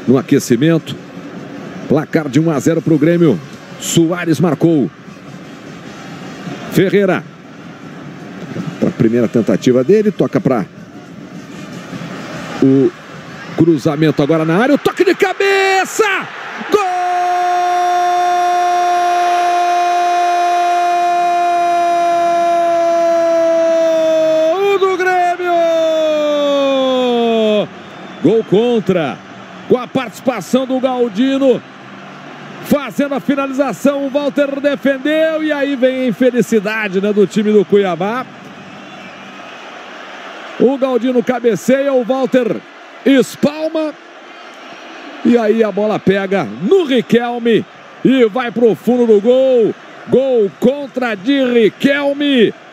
no aquecimento. Placar de 1-0 para o Grêmio. Soares marcou. Ferreira. Para a primeira tentativa dele, toca para o cruzamento agora na área. O toque de cabeça! Gol do Grêmio! Gol contra, com a participação do Galdino. Fazendo a finalização, o Walter defendeu e aí vem a infelicidade, né, do time do Cuiabá. O Galdino cabeceia, o Walter espalma. E aí a bola pega no Riquelme e vai para o fundo do gol. Gol contra de Riquelme.